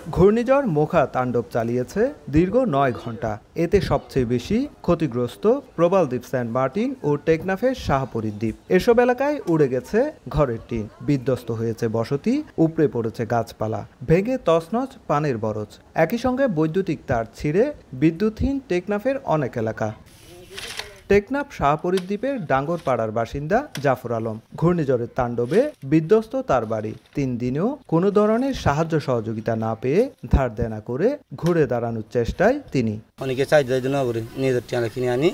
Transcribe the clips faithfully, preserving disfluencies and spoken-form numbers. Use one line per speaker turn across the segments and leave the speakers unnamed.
ঘূর্ণিঝড় মোখা তাণ্ডব চালিয়েছে দীর্ঘ নয় ঘন্টা। এতে সবচেয়ে বেশি ক্ষতিগ্রস্ত প্রবালদ্বীপ, সেন্ট মার্টিন ও টেকনাফের শাহপরীর দ্বীপ। এসব এলাকায় উড়ে গেছে ঘরের টিন, বিধ্বস্ত হয়েছে বসতি, উপড়ে পড়েছে গাছপালা, ভেঙে তছনছ পানের বরজ। একই সঙ্গে বৈদ্যুতিক তার ছিঁড়ে বিদ্যুৎহীন টেকনাফের অনেক এলাকা। টেকনাফ শাহপরীর দ্বীপের ডাঙ্গরপাড়ার বাসিন্দা জাফর আলম। ঘূর্ণিঝড়ের তাণ্ডবে বিধ্বস্ত তার বাড়ি। তিন দিনেও কোনো ধরনের সাহায্য সহযোগিতা না পেয়ে ধার দেনা করে ঘুরে দাঁড়ানোর চেষ্টায় তিনি।
অনেকে চাহিদা জন্য নিজের টিয়া কিনে আনি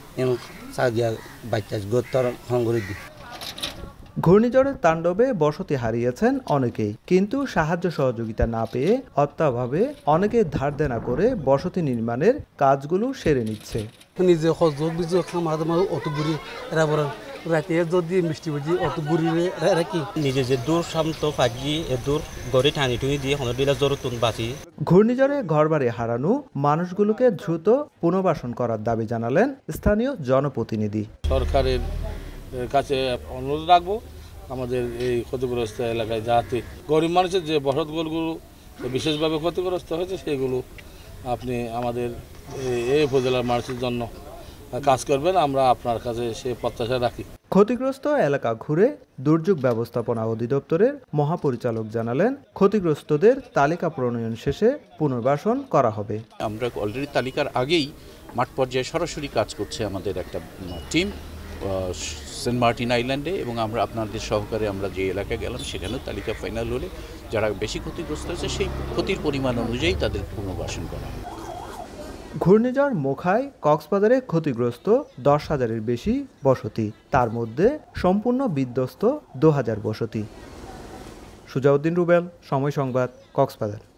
ঘূর্ণিঝড়ের তাণ্ডবে বসতি হারিয়েছেন অনেকেই, কিন্তু সাহায্য সহযোগিতা না পেয়ে অত্যাভাবে অনেকে ধার দেনা করে বসতি নির্মাণের কাজগুলো সেরে নিচ্ছে।
নিজে অত ঘুরি এরা বলেন রাতে যদি মিষ্টি বুঝি অত ঘুরি কি
নিজে যে দূর শান্ত ফাজি এ দূর গড়ে টানি টুনি দিয়ে হলো দিলা জরুতুন বাঁচি।
ঘূর্ণিঝড়ে ঘরবাড়ি হারানো মানুষগুলোকে দ্রুত পুনর্বাসন করার দাবি জানালেন স্থানীয় জনপ্রতিনিধি।
সরকারের কাছে অনুরোধ রাখবো আমাদের এই ক্ষতিগ্রস্ত এলাকায় যাতে গরিব মানুষের যে বসতগুলো বিশেষভাবে ক্ষতিগ্রস্ত হয়েছে সেগুলো আপনি আমাদের এই উপজেলার মানুষের জন্য কাজ করবেন, আমরা আপনার কাছে সে প্রত্যাশা রাখি।
ক্ষতিগ্রস্ত এলাকা ঘুরে দুর্যোগ ব্যবস্থাপনা অধিদপ্তরের মহাপরিচালক জানালেন, ক্ষতিগ্রস্তদের তালিকা প্রণয়ন শেষে পুনর্বাসন করা হবে।
আমরা অলরেডি তালিকার আগেই মাঠ পর্যায়ে সরাসরি কাজ করছে আমাদের একটা টিম সেন্ট মার্টিন আইল্যান্ডে, এবং আমরা আপনাদের সহকারে আমরা যে এলাকায় গেলাম সেখানেও তালিকা ফাইনাল হলে যারা বেশি ক্ষতিগ্রস্ত হয়েছে সেই ক্ষতির পরিমাণ অনুযায়ী তাদের পুনর্বাসন করা হবে।
ঘূর্ণিঝড় মোখায় কক্সবাজারে ক্ষতিগ্রস্ত দশ হাজারের বেশি বসতি, তার মধ্যে সম্পূর্ণ বিধ্বস্ত দু হাজার বসতি। সুজাউদ্দিন রুবেল, সময় সংবাদ, কক্সবাজার।